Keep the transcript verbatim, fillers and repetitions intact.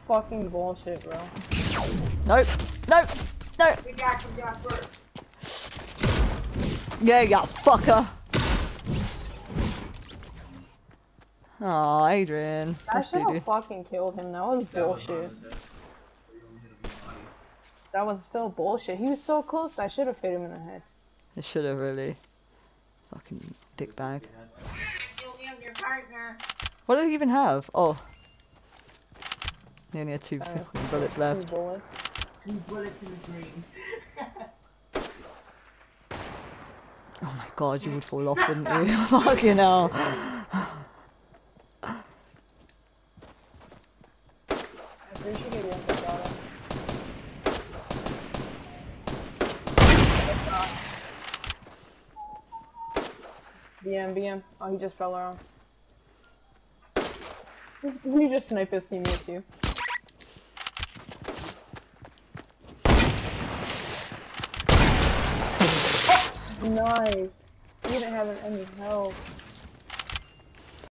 fucking bullshit, bro. Nope. Nope. Nope. We got you, got first. Yeah, you fucker. Aw, Adrian. I That's should doo-doo. have fucking killed him. That was bullshit. That was so bullshit. He was so close. I should have hit him in the head. I should have really. Fucking dickbag. Kill him, your partner. What do you even have? Oh. You only had two Uh, fucking bullets Two left. bullets. Two bullets in the green. Oh my god, you would fall off, wouldn't you? Fucking hell. I appreciate you have to shot him. B M, B M. Oh, he just fell around. He just sniped his teammate too. Nice. He didn't have any health.